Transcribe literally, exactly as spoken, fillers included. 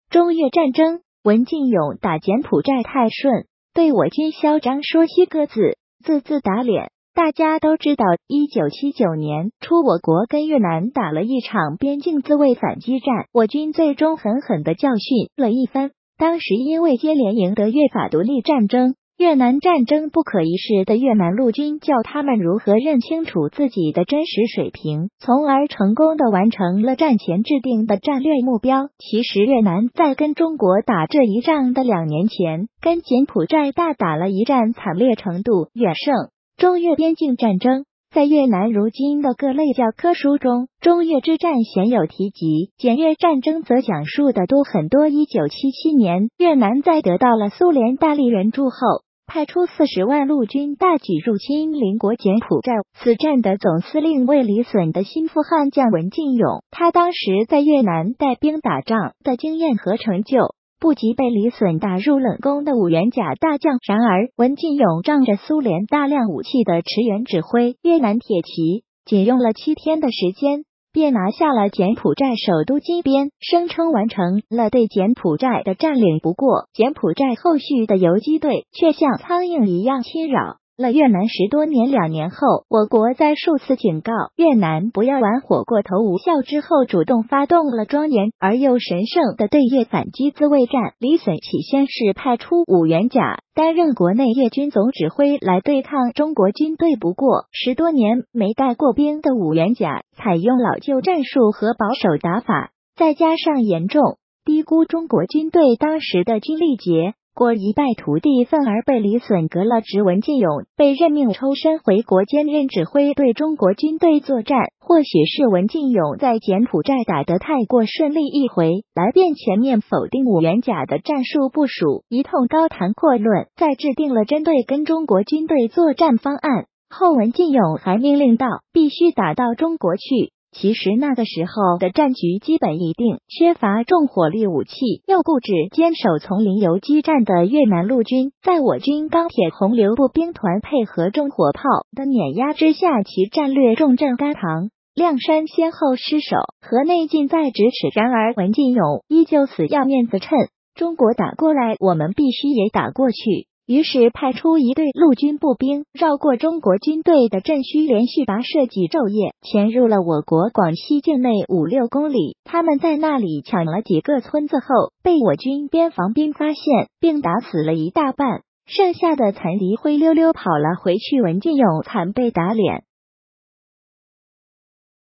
中越战争，文进勇打柬埔寨太顺，对我军嚣张说虚个字，字字打脸。大家都知道，一九七九年初，我国跟越南打了一场边境自卫反击战，我军最终狠狠的教训了一番。当时因为接连赢得越法独立战争、越南战争不可一世的越南陆军，教他们如何认清楚自己的真实水平，从而成功的完成了战前制定的战略目标。其实越南在跟中国打这一仗的两年前，跟柬埔寨大打了一战，惨烈程度远胜。中越边境战争在越南如今的各类教科书中，中越之战鲜有提及，柬越战争则讲述的多很多。一九七七年，越南在得到了苏联大力援助后，派出四十万陆军大举入侵邻国柬埔寨。此战的总司令为李隼的心腹悍将文进勇，他当时在越南带兵打仗的经验和成就，不及被李隼打入冷宫的五元甲大将。然而，文进勇仗着苏联大量武器的驰援指挥越南铁骑，仅用了七天的时间，便拿下了柬埔寨首都金边，声称完成了对柬埔寨的占领。不过，柬埔寨后续的游击队却像苍蝇一样侵扰了越南十多年。两年后，我国在数次警告越南不要玩火过头无效之后，主动发动了庄严而又神圣的对越反击自卫战。李隼起先是派出五元甲担任国内越军总指挥来对抗中国军队，不过十多年没带过兵的五元甲采用老旧战术和保守打法，再加上严重低估中国军队当时的军力，结果一败涂地，愤而被李隼革了职。文进勇被任命抽身回国兼任指挥对中国军队作战。或许是文进勇在柬埔寨打得太过顺利，一回来便全面否定五元甲的战术部署，一通高谈阔论，再制定了针对跟中国军队作战方案后，文进勇还命令道必须打到中国去。其实那个时候的战局基本已定，缺乏重火力武器，又固执坚守丛林游击战的越南陆军，在我军钢铁洪流步兵团配合重火炮的碾压之下，其战略重镇甘棠、亮山先后失守，河内近在咫尺。然而文进勇依旧死要面子称，中国打过来，我们必须也打过去。于是派出一队陆军步兵，绕过中国军队的阵区，连续跋涉几昼夜，潜入了我国广西境内五六公里。他们在那里抢了几个村子后，被我军边防兵发现，并打死了一大半，剩下的残敌灰溜溜跑了回去。文进勇惨被打脸，